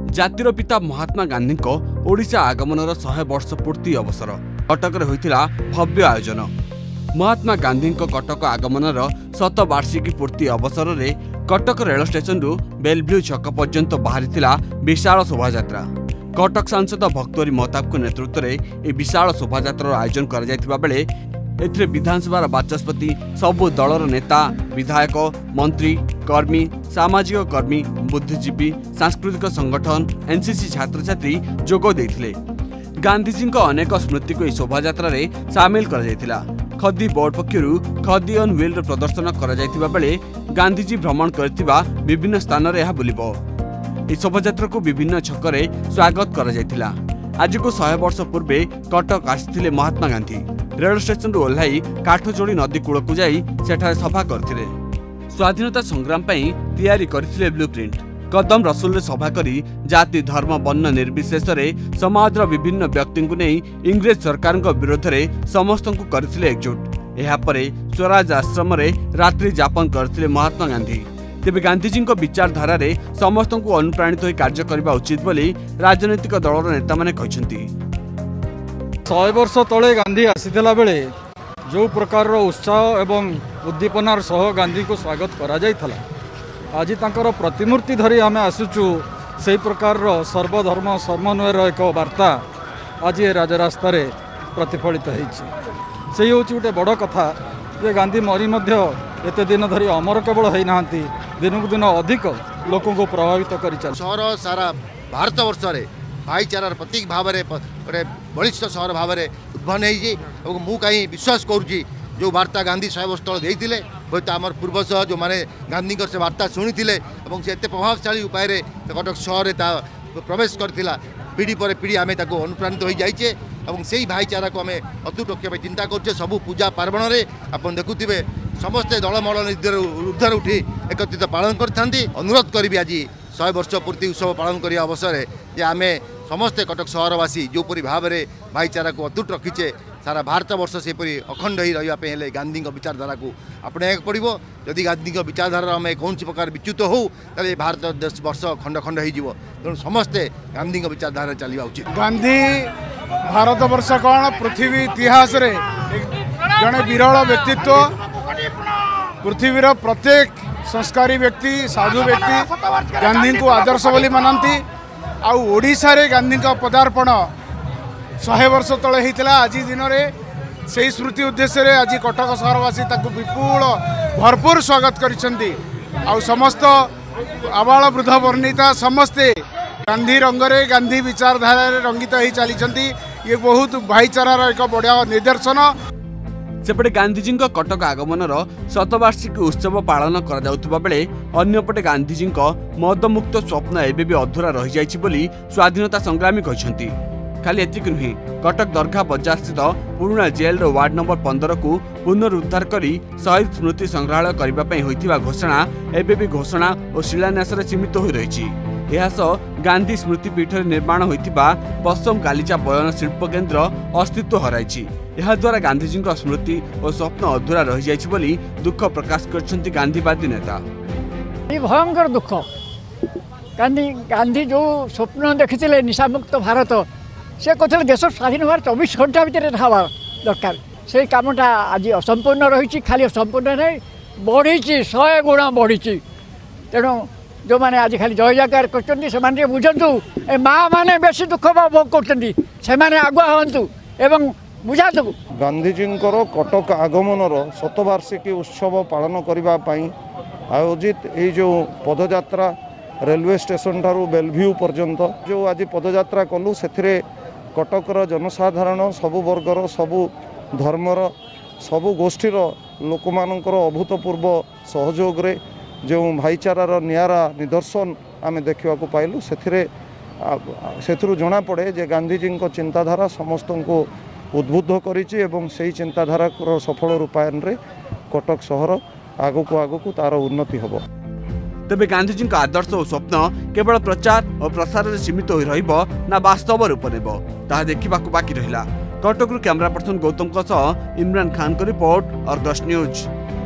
जातिर पिता महात्मा गांधी ओडिशा आगमनर 100 वर्ष पूर्ति अवसर कटक होइतिला भव्य आयोजन। महात्मा गांधी कटक आगमनर 100 वार्षिकी पूर्ति अवसर में कटक रेल स्टेशन रु बेलभ्यू छक पर्यंत बाहरी विशाल शोभायात्रा। कटक सांसद भक्तवरी महताब नेतृत्व में यह विशाल शोभायात्रार आयोजन कर एथिरे विधानसभा बाचस्पति सबु दलर नेता विधायक मंत्री कर्मी सामाजिक कर्मी बुद्धिजीवी सांस्कृतिक संगठन एनसीसी छात्र छात्री जोग देथिले। गांधीजी अनेक स्मृति को शोभायात्रा रे सामिल कर जायतिला। खदी बोर्ड पक्षरु खदी ऑन व्हील प्रदर्शन कर जायतिबा बेले गांधीजी भ्रमण करथिबा विभिन्न स्थान रे यह बुलिबो। इस शोभायात्रा को विभिन्न छकरे स्वागत कर जायतिला। आज को 100 वर्ष पूर्वे कटक आसिथिले महात्मा गांधी रेल स्टेशन रु ओह्लाई काठजोड़ी नदी कूल को जाई सेठारे सभा करथिले। स्वाधीनता संग्राम पई तैयारी करथिले ब्लूप्रिंट। कदम रसूल रे सभा करी जाति धर्म वर्ण निर्विशेष रे समाजर विभिन्न व्यक्ति को नहीं इंग्रेज सरकार विरोध में समस्त को करथिले एकजुट। एहा परे स्वराज आश्रम रे रात्रि यापन करथिले महात्मा गांधी। तेबे गांधीजी विचारधारा रे समस्त को अनुप्राणित होई कार्य करबा उचित बोली राजनीतिक दलर नेता माने कहिसंती। 100 वर्ष तले गांधी आसीथिला बेले जो प्रकार उत्साह एवं उद्दीपनार सह गांधी को स्वागत करा जायथला, आज तांकर प्रतिमूर्ति धरी आमे आसुचु से प्रकार सर्वधर्म समन्वयर एक वार्ता आज ये राजरास्ता रे प्रतिफलित होइछि। से होछि गोटे बड़ कथा जे गांधी मरी मध्य एते दिन धरी अमर केवल होई नाहंती, दिनकु दिन अधिक लोकों को प्रभावित करि चल। शहर सारा भारत वर्ष रे भाईचारार प्रतीक भाव में गोटे बलिष्ठ सहर भाव में उद्भवन हो मु कहीं विश्वास करुँची जो वार्ता गांधी 100 वर्ष तले देते हूँ आम पूर्वज जो मैंने गांधी से वार्ता शुणी से एत प्रभावशाली उपाय कटक सहर प्रवेश करथिला। पीढ़ी पर पीढ़ी आम अनुप्राणित हो जाइए और से भाईचारा को आम अतुट रखा चिंता करें। सबू पूजा पार्वण में आप देखुवे समस्ते दलमल ऊर्ध्वर उठी एकत्रित पालन करते। अनुरोध करी आज 100 वर्ष पूर्ति उत्सव पालन करने अवसर जे आम समस्ते कटक सहरवासी जोपरी भाव में भाईचारा को अतुट रखीचे सारा भारत वर्ष सेपरी अखंड ही रही गांधी विचारधारा को अपना पड़ो। जदि गांधी विचारधारा आम कौन प्रकार विच्युत हो ताले भारत देश वर्ष खंड खंड हो तेणु समस्ते गांधी विचारधारा चलवा उचित। गांधी भारत वर्ष कौन पृथ्वी इतिहास रे जड़े विरल व्यक्तित्व, पृथ्वीर प्रत्येक संस्कारी व्यक्ति साधु व्यक्ति गांधी को आदर्श बोली मानती। ओडिशा रे गांधी का पदार्पण 100 वर्ष तले होता। आज दिन में से स्मृति उद्देश्य रे आज कटक सहरवासी विपुल भरपूर स्वागत करिसेंती। समस्त आबाल वृद्ध वर्णिता समस्ते गांधी रंगरे गांधी विचारधारा रंगित हो चली। ये बहुत भाईचारार एक बड़ा निदर्शन। सेपटे गांधीजी कटक आगमनर 100वार्षिकी उत्सव पालन कर जाउथबा बेले अन्यपटे गांधीजी मदमुक्त स्वप्न एबे भी अधूरा रही जाइछि बोली स्वाधीनता संग्रामी कहिसंती। खाली एतिक नुहे कटक दरघा बजार स्थित पुराना जेल वार्ड नंबर 15 को पुनरुद्धार करी शहीद स्मृति संग्रहालय करबा पई होइथिबा घोषणा एबे भी घोषणा और शिलान्यास रे सीमित होई रहिछि। गांधी स्मृति पीठ निर्माण होइथिबा पश्चिम गालीचा बयन शिल्प केन्द्र अस्तित्व हराइछि। यह द्वारा गांधीजी स्मृति और स्वप्न अधूरा रही जाइछि बोली दुख प्रकाश करछन्ति गांधीवादी नेता। ये भयंकर दुख गांधी जो स्वप्न देखिथिले निशामुक्त भारत से कहते देश स्वाधीन होवार 24 घंटा भितर हवा दरकार से कामटा आज असंपूर्ण रही। खाली असंपूर्ण नहीं बढ़ी 100 गुणा बढ़ी। तेणु जो मैंने आज खाली जय जयकार कर बुझंतु ए माँ मैंने बेसी दुख भोग कर आगुआ हूँ एवं बुझातु। गांधीजी कटक आगमनर 100वार्षिकी उत्सव पालन करने आयोजित ये जो पदयात्रा रेलवे स्टेशन ठारू बेलभ्यू पर्यंत जो आज पदयात्रा कलु से कटकर जनसाधारण सबु वर्गर सबु धर्मर सबु गोष्ठीर लोक मानकर अभूतपूर्व सहयोग रे जो भाईचारार नियारा निदर्शन आम देखा पाइलु। से जना पड़े जे गांधीजी चिंताधारा समस्त को उद्बुद्ध करिछि एवं से चिंताधारा सफल रूपायन रे कटक सहर आगको तार उन्नति हबो। तेबे गांधीजी आदर्श और स्वप्न केवल प्रचार और प्रसार में सीमित हो रहिबो ना वास्तव रूप नेबो ताहा देखिबाकू बाकी रहिला। कटकरू कैमरा पर्सन गौतम इमरान खान को रिपोर्ट, अर्गस न्यूज।